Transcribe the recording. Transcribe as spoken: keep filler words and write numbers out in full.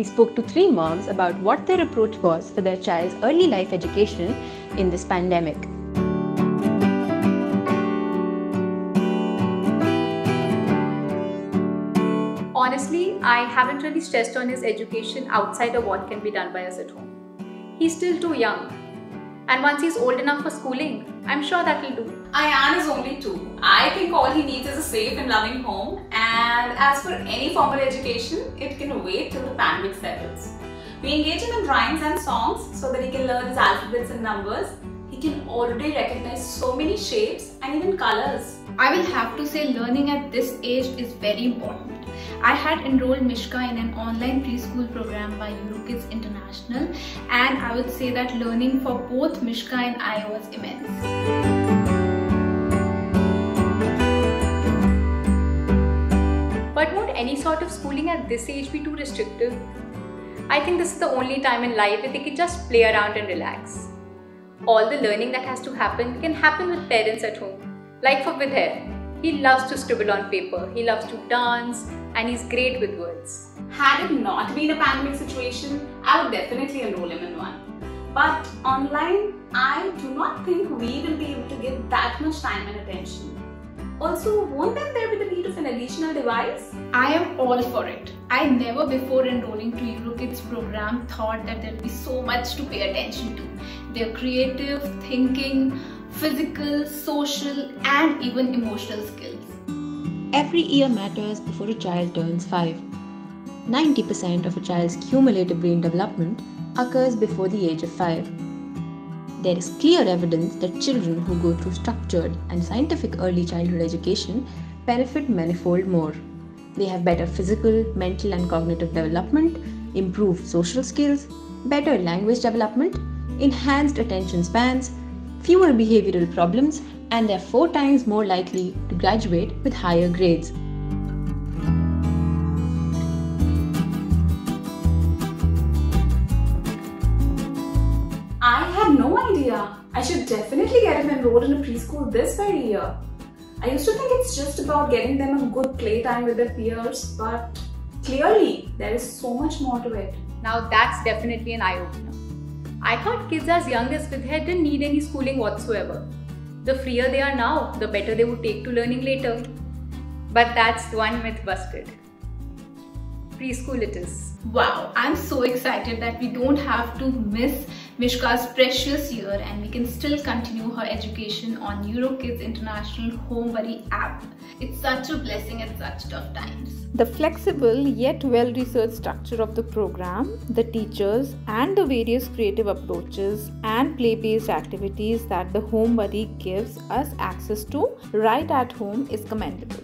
we spoke to three moms about what their approach was for their child's early life education in this pandemic. Honestly, I haven't really stressed on his education outside of what can be done by us at home. He's still too young. And once he's old enough for schooling, I'm sure that will do. Ayan is only two. I think all he needs is a safe and loving home. And as for any formal education, it can wait till the pandemic settles. We engage him in rhymes and songs so that he can learn his alphabets and numbers. He can already recognize so many shapes and even colors. I will have to say learning at this age is very important. I had enrolled Mishka in an online preschool program by Eurokids International, and I would say that learning for both Mishka and I was immense. But won't any sort of schooling at this age be too restrictive? I think this is the only time in life that they can just play around and relax. All the learning that has to happen can happen with parents at home. Like for Vidher, he loves to scribble on paper, he loves to dance, and he's great with words. Had it not been a pandemic situation, I would definitely enroll him in one. But online, I do not think we will be able to give that much time and attention. Also, won't then there be the need of an additional device? I am all for it. I never before enrolling to Eurokids program thought that there would be so much to pay attention to. Their creative, thinking, physical, social, and even emotional skills. Every year matters before a child turns five. ninety percent of a child's cumulative brain development occurs before the age of five. There is clear evidence that children who go through structured and scientific early childhood education benefit manifold more. They have better physical, mental, and cognitive development, improved social skills, better language development, enhanced attention spans, fewer behavioral problems, and they are four times more likely to graduate with higher grades. I had no idea. I should definitely get him enrolled in a preschool this very year. I used to think it's just about getting them a good playtime with their peers, but clearly there is so much more to it. Now that's definitely an eye-opener. I thought kids as young as Vidher didn't need any schooling whatsoever. The freer they are now, the better they would take to learning later. But that's one myth busted. Preschool it is. Wow, I'm so excited that we don't have to miss Mishka's precious year and we can still continue her education on Eurokids International Home Worry app. It's such a blessing at such tough times. The flexible yet well-researched structure of the program, the teachers and the various creative approaches and play-based activities that the Home Worry gives us access to right at home is commendable.